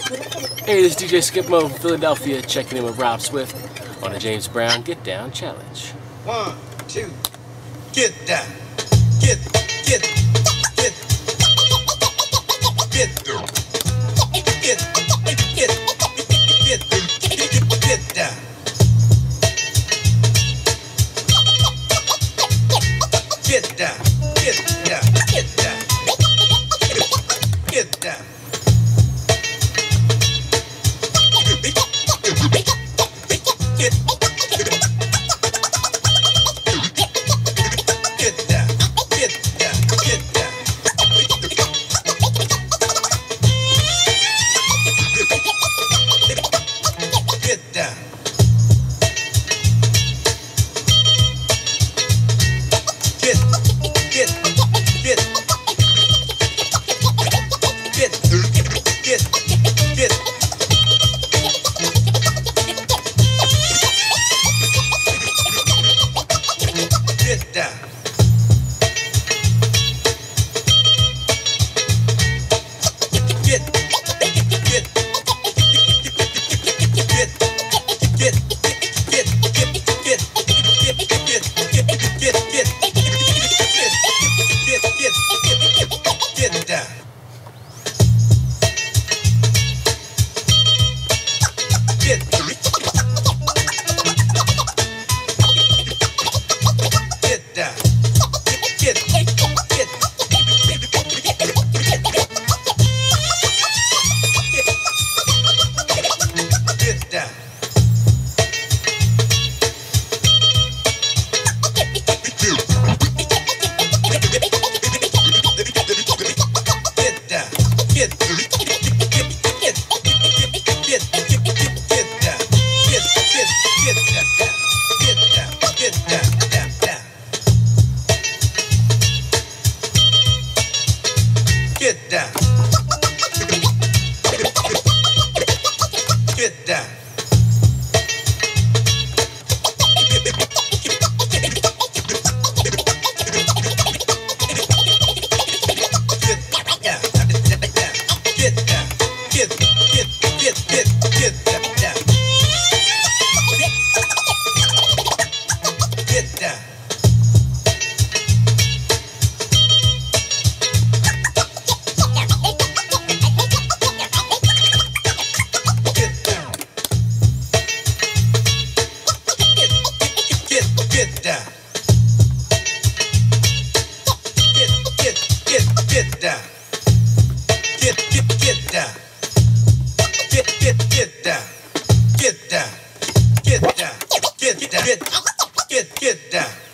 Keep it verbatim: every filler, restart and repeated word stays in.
Hey, this is D J Skipmode from Philadelphia, checking in with Rob Swift on the James Brown Get Down Challenge. One, two, get down, get, get, get, get down, get, get, get, get, get down, get down, get down, get down, get down. Get down. Get down. Get down. Get, get, get, get down. Get, get, get down. Get, get, get down. Get down. Get down. Get, get, get, get, get down.